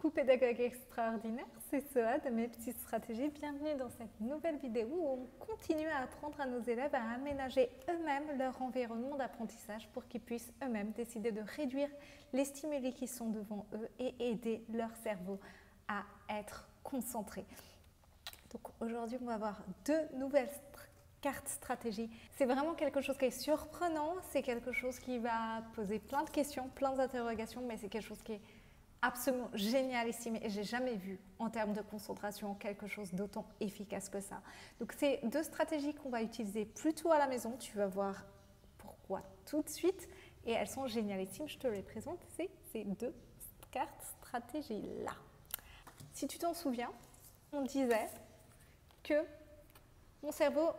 Coucou pédagogue extraordinaire, c'est Soa de Mes Petites Stratégies. Bienvenue dans cette nouvelle vidéo où on continue à apprendre à nos élèves à aménager eux-mêmes leur environnement d'apprentissage pour qu'ils puissent eux-mêmes décider de réduire les stimuli qui sont devant eux et aider leur cerveau à être concentré. Donc aujourd'hui, on va voir deux nouvelles cartes stratégie. C'est vraiment quelque chose qui est surprenant, c'est quelque chose qui va poser plein de questions, plein d'interrogations, mais c'est quelque chose qui est absolument génialissime et j'ai jamais vu en termes de concentration quelque chose d'autant efficace que ça. Donc c'est deux stratégies qu'on va utiliser plutôt à la maison, tu vas voir pourquoi tout de suite et elles sont génialissimes, je te les présente, c'est ces deux cartes stratégies là. Si tu t'en souviens, on disait que mon cerveau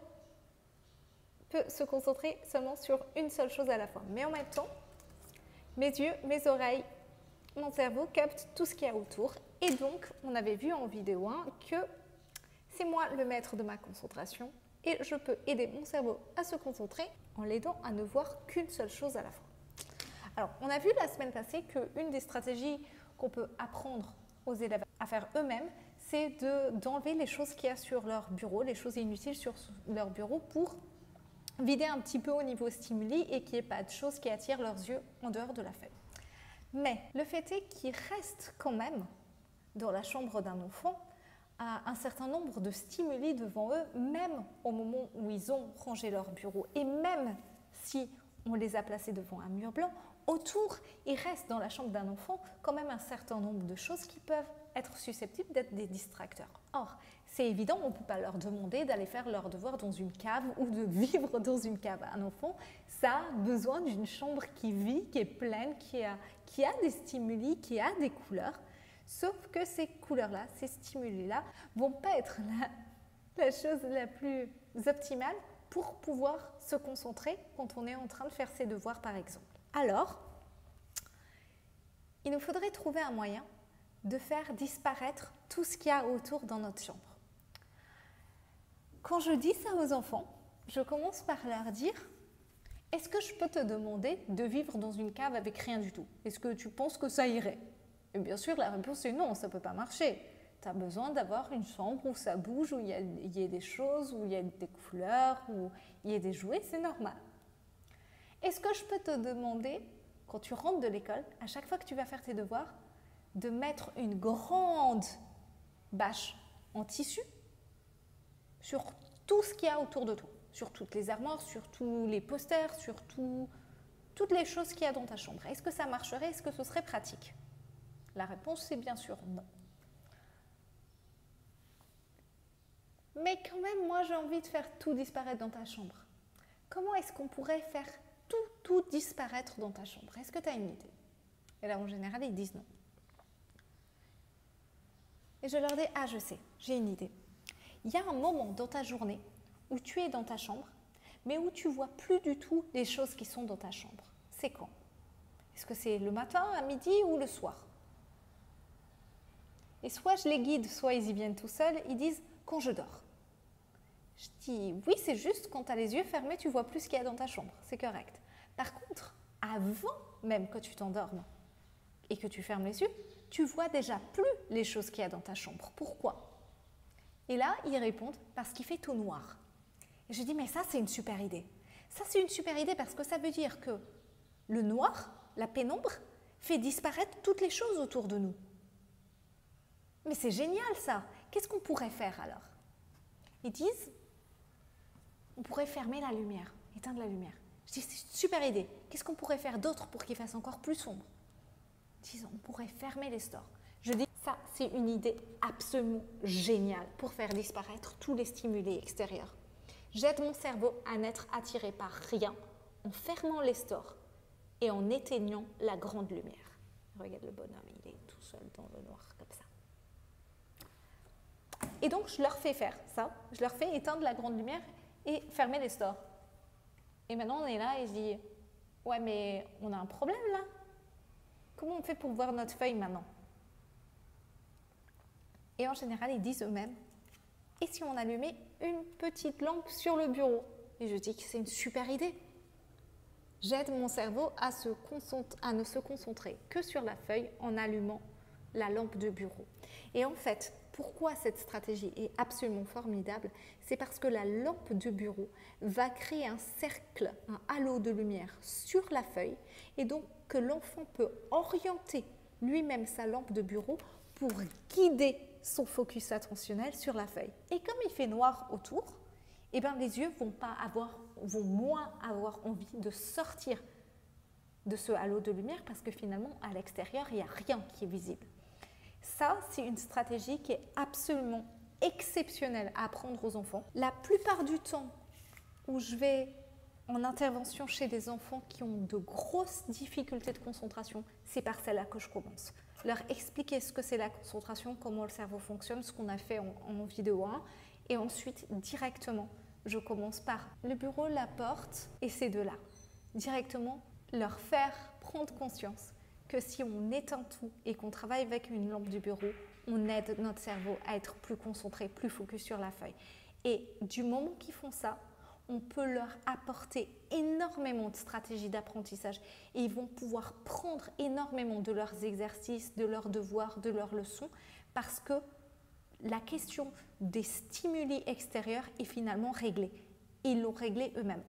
peut se concentrer seulement sur une seule chose à la fois, mais en même temps, mes yeux, mes oreilles, mon cerveau capte tout ce qu'il y a autour et donc on avait vu en vidéo 1 que c'est moi le maître de ma concentration et je peux aider mon cerveau à se concentrer en l'aidant à ne voir qu'une seule chose à la fois. Alors on a vu la semaine passée qu'une des stratégies qu'on peut apprendre aux élèves à faire eux-mêmes, c'est d'enlever les choses qu'il y a sur leur bureau, les choses inutiles sur leur bureau pour vider un petit peu au niveau stimuli et qu'il n'y ait pas de choses qui attirent leurs yeux en dehors de la feuille. Mais le fait est qu'il reste quand même dans la chambre d'un enfant un certain nombre de stimuli devant eux, même au moment où ils ont rangé leur bureau. Et même si on les a placés devant un mur blanc, autour, il reste dans la chambre d'un enfant quand même un certain nombre de choses qui peuvent être susceptibles d'être des distracteurs. Or, c'est évident, on ne peut pas leur demander d'aller faire leurs devoirs dans une cave ou de vivre dans une cave. Un enfant, ça a besoin d'une chambre qui vit, qui est pleine, qui a des stimuli, qui a des couleurs. Sauf que ces couleurs-là, ces stimuli-là, vont pas être la chose la plus optimale pour pouvoir se concentrer quand on est en train de faire ses devoirs, par exemple. Alors, il nous faudrait trouver un moyen de faire disparaître tout ce qu'il y a autour dans notre chambre. Quand je dis ça aux enfants, je commence par leur dire « Est-ce que je peux te demander de vivre dans une cave avec rien du tout? Est-ce que tu penses que ça irait ?» Et bien sûr, la réponse est non, ça ne peut pas marcher. Tu as besoin d'avoir une chambre où ça bouge, où il y a des choses, où il y a des couleurs, où il y a des jouets, c'est normal. Est-ce que je peux te demander, quand tu rentres de l'école, à chaque fois que tu vas faire tes devoirs, de mettre une grande bâche en tissu sur tout ce qu'il y a autour de toi, sur toutes les armoires, sur tous les posters, sur toutes les choses qu'il y a dans ta chambre. Est-ce que ça marcherait? Est-ce que ce serait pratique? La réponse, c'est bien sûr non. Mais quand même, moi, j'ai envie de faire tout disparaître dans ta chambre. Comment est-ce qu'on pourrait faire tout disparaître dans ta chambre? Est-ce que tu as une idée? Et là, en général, ils disent non. Et je leur dis, ah, je sais, j'ai une idée. Il y a un moment dans ta journée où tu es dans ta chambre, mais où tu vois plus du tout les choses qui sont dans ta chambre. C'est quand? Est-ce que c'est le matin, à midi ou le soir? Et soit je les guide, soit ils y viennent tout seuls, ils disent quand je dors. Je dis oui, c'est juste quand tu as les yeux fermés, tu vois plus ce qu'il y a dans ta chambre, c'est correct. Par contre, avant même que tu t'endormes et que tu fermes les yeux, tu vois déjà plus les choses qu'il y a dans ta chambre. Pourquoi? Et là, ils répondent parce qu'il fait tout noir. Et je dis mais ça, c'est une super idée. Ça, c'est une super idée parce que ça veut dire que le noir, la pénombre, fait disparaître toutes les choses autour de nous. Mais c'est génial ça! Qu'est-ce qu'on pourrait faire alors? Ils disent, on pourrait fermer la lumière, éteindre la lumière. Je dis, c'est une super idée. Qu'est-ce qu'on pourrait faire d'autre pour qu'il fasse encore plus sombre? Ils disent, on pourrait fermer les stores. Je dis, ça c'est une idée absolument géniale pour faire disparaître tous les stimuli extérieurs. J'aide mon cerveau à n'être attiré par rien en fermant les stores et en éteignant la grande lumière. Regarde le bonhomme, il est tout seul dans le noir comme ça. Et donc, je leur fais faire ça. Je leur fais éteindre la grande lumière et fermer les stores. Et maintenant, on est là et je dis, ouais, mais on a un problème là. Comment on fait pour voir notre feuille maintenant? Et en général, ils disent eux-mêmes, et si on allumait une petite lampe sur le bureau? Et je dis que c'est une super idée. J'aide mon cerveau à ne se concentrer que sur la feuille en allumant la lampe de bureau. Et en fait, pourquoi cette stratégie est absolument formidable? C'est parce que la lampe de bureau va créer un cercle, un halo de lumière sur la feuille et donc que l'enfant peut orienter lui-même sa lampe de bureau pour guider son focus attentionnel sur la feuille. Et comme il fait noir autour, eh bien les yeux vont moins avoir envie de sortir de ce halo de lumière parce que finalement, à l'extérieur, il n'y a rien qui est visible. Ça, c'est une stratégie qui est absolument exceptionnelle à apprendre aux enfants. La plupart du temps où je vais en intervention chez des enfants qui ont de grosses difficultés de concentration, c'est par celle-là que je commence. Leur expliquer ce que c'est la concentration, comment le cerveau fonctionne, ce qu'on a fait en vidéo 1, et ensuite, directement, je commence par le bureau, la porte et ces deux-là. Directement, leur faire prendre conscience que si on éteint tout et qu'on travaille avec une lampe du bureau, on aide notre cerveau à être plus concentré, plus focus sur la feuille. Et du moment qu'ils font ça, on peut leur apporter énormément de stratégies d'apprentissage et ils vont pouvoir prendre énormément de leurs exercices, de leurs devoirs, de leurs leçons parce que la question des stimuli extérieurs est finalement réglée. Ils l'ont réglée eux-mêmes.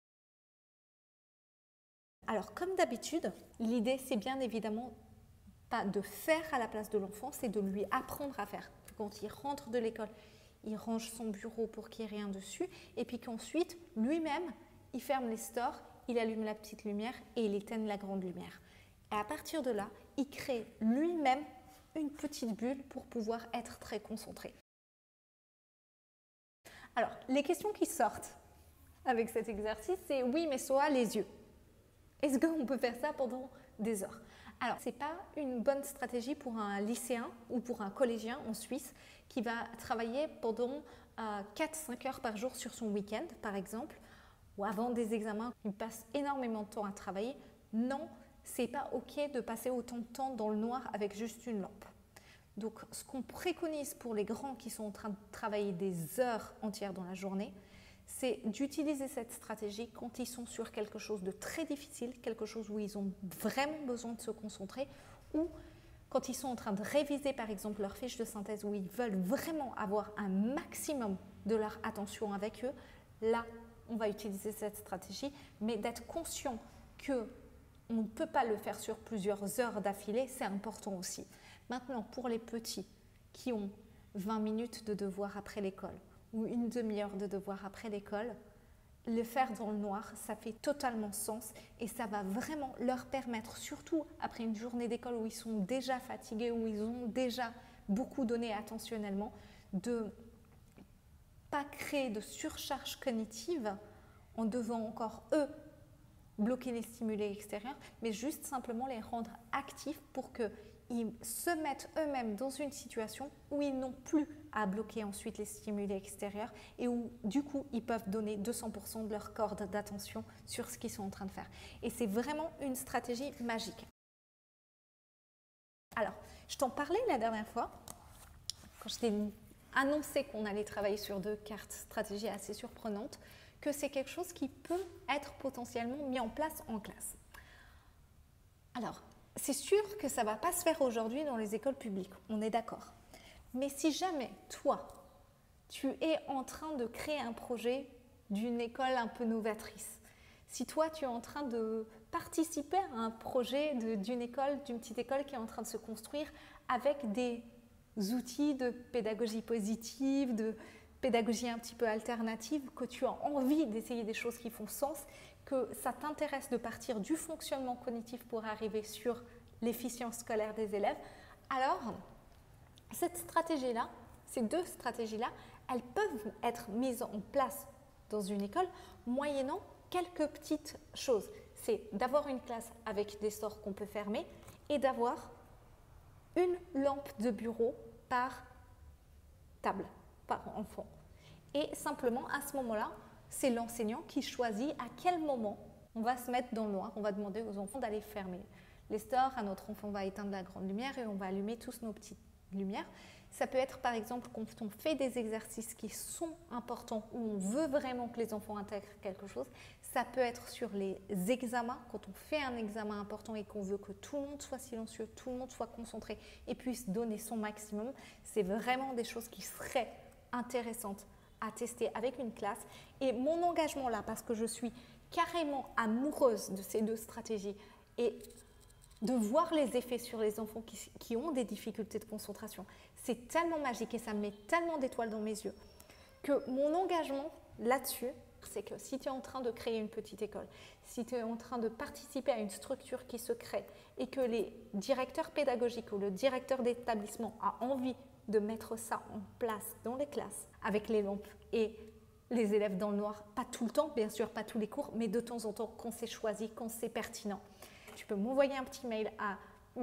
Alors, comme d'habitude, l'idée, c'est bien évidemment pas de faire à la place de l'enfant, c'est de lui apprendre à faire. Quand il rentre de l'école, il range son bureau pour qu'il n'y ait rien dessus, et puis qu'ensuite, lui-même, il ferme les stores, il allume la petite lumière et il éteint la grande lumière. Et à partir de là, il crée lui-même une petite bulle pour pouvoir être très concentré. Alors, les questions qui sortent avec cet exercice, c'est oui, mais soit les yeux. Est-ce qu'on peut faire ça pendant des heures? Alors, ce n'est pas une bonne stratégie pour un lycéen ou pour un collégien en Suisse qui va travailler pendant 4-5 heures par jour sur son week-end, par exemple, ou avant des examens, il passe énormément de temps à travailler. Non, ce n'est pas OK de passer autant de temps dans le noir avec juste une lampe. Donc, ce qu'on préconise pour les grands qui sont en train de travailler des heures entières dans la journée, c'est d'utiliser cette stratégie quand ils sont sur quelque chose de très difficile, quelque chose où ils ont vraiment besoin de se concentrer, ou quand ils sont en train de réviser par exemple leur fiche de synthèse où ils veulent vraiment avoir un maximum de leur attention avec eux. Là, on va utiliser cette stratégie, mais d'être conscient qu'on ne peut pas le faire sur plusieurs heures d'affilée, c'est important aussi. Maintenant, pour les petits qui ont 20 minutes de devoir après l'école, ou une demi-heure de devoir après l'école, le faire dans le noir, ça fait totalement sens et ça va vraiment leur permettre, surtout après une journée d'école où ils sont déjà fatigués, où ils ont déjà beaucoup donné attentionnellement, de pas créer de surcharge cognitive en devant encore eux bloquer les stimuli extérieurs, mais juste simplement les rendre actifs pour qu'ils se mettent eux-mêmes dans une situation où ils n'ont plus à bloquer ensuite les stimuli extérieurs et où du coup ils peuvent donner 200% de leur corde d'attention sur ce qu'ils sont en train de faire. Et c'est vraiment une stratégie magique. Alors, je t'en parlais la dernière fois, quand je t'ai annoncé qu'on allait travailler sur 2 cartes stratégie assez surprenantes, que c'est quelque chose qui peut être potentiellement mis en place en classe. Alors, c'est sûr que ça ne va pas se faire aujourd'hui dans les écoles publiques, on est d'accord. Mais si jamais, toi, tu es en train de créer un projet d'une école un peu novatrice, si toi, tu es en train de participer à un projet d'une petite école qui est en train de se construire avec des outils de pédagogie positive, de pédagogie un petit peu alternative, que tu as envie d'essayer des choses qui font sens, que ça t'intéresse de partir du fonctionnement cognitif pour arriver sur l'efficience scolaire des élèves, alors cette stratégie-là, ces 2 stratégies-là, elles peuvent être mises en place dans une école moyennant quelques petites choses. C'est d'avoir une classe avec des stores qu'on peut fermer et d'avoir une lampe de bureau par table, par enfant. Et simplement, à ce moment-là, c'est l'enseignant qui choisit à quel moment on va se mettre dans le noir. On va demander aux enfants d'aller fermer les stores. À notre enfant, on va éteindre la grande lumière et on va allumer tous nos petites lumières. Ça peut être par exemple quand on fait des exercices qui sont importants, où on veut vraiment que les enfants intègrent quelque chose. Ça peut être sur les examens, quand on fait un examen important et qu'on veut que tout le monde soit silencieux, tout le monde soit concentré et puisse donner son maximum. C'est vraiment des choses qui seraient intéressantes à tester avec une classe. Et mon engagement là, parce que je suis carrément amoureuse de ces deux stratégies et de voir les effets sur les enfants qui ont des difficultés de concentration, c'est tellement magique et ça me met tellement d'étoiles dans mes yeux que mon engagement là-dessus, c'est que si tu es en train de créer une petite école, si tu es en train de participer à une structure qui se crée et que les directeurs pédagogiques ou le directeur d'établissement a envie de mettre ça en place dans les classes avec les lampes et les élèves dans le noir, pas tout le temps, bien sûr, pas tous les cours, mais de temps en temps quand c'est choisi, quand c'est pertinent. Tu peux m'envoyer un petit mail à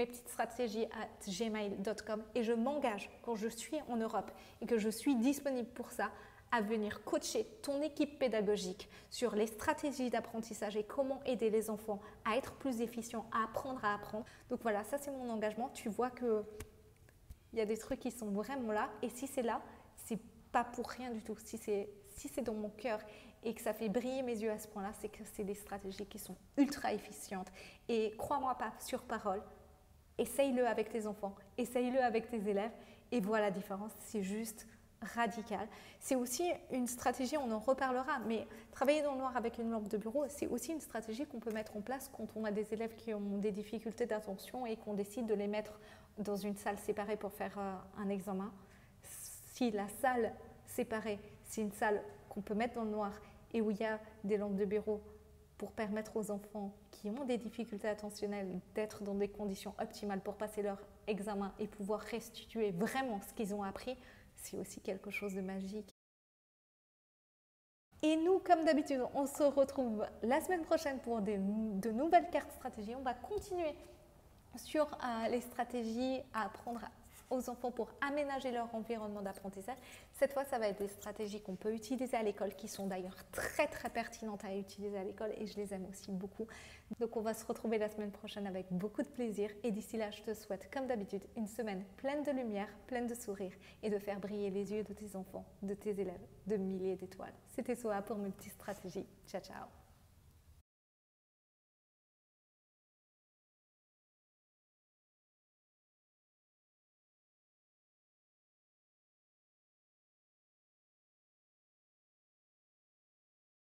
mespetitesstratégies@gmail.com et je m'engage quand je suis en Europe et que je suis disponible pour ça à venir coacher ton équipe pédagogique sur les stratégies d'apprentissage et comment aider les enfants à être plus efficients, à apprendre. Donc voilà, ça c'est mon engagement. Tu vois qu'il y a des trucs qui sont vraiment là et si c'est là, c'est pas pour rien du tout. Si c'est dans mon cœur et que ça fait briller mes yeux à ce point-là, c'est que c'est des stratégies qui sont ultra efficientes. Et crois-moi pas sur parole, essaye-le avec tes enfants, essaye-le avec tes élèves et vois la différence, c'est juste radical. C'est aussi une stratégie, on en reparlera, mais travailler dans le noir avec une lampe de bureau, c'est aussi une stratégie qu'on peut mettre en place quand on a des élèves qui ont des difficultés d'attention et qu'on décide de les mettre dans une salle séparée pour faire un examen. Si la salle séparée, c'est une salle qu'on peut mettre dans le noir et où il y a des lampes de bureau pour permettre aux enfants qui ont des difficultés attentionnelles d'être dans des conditions optimales pour passer leur examen et pouvoir restituer vraiment ce qu'ils ont appris, c'est aussi quelque chose de magique. Et nous, comme d'habitude, on se retrouve la semaine prochaine pour de nouvelles cartes stratégies. On va continuer sur les stratégies à apprendre aux enfants pour aménager leur environnement d'apprentissage. Cette fois, ça va être des stratégies qu'on peut utiliser à l'école, qui sont d'ailleurs très très pertinentes à utiliser à l'école et je les aime aussi beaucoup. Donc on va se retrouver la semaine prochaine avec beaucoup de plaisir et d'ici là, je te souhaite comme d'habitude une semaine pleine de lumière, pleine de sourires et de faire briller les yeux de tes enfants, de tes élèves, de milliers d'étoiles. C'était Soa pour mes petites stratégies. Ciao ciao.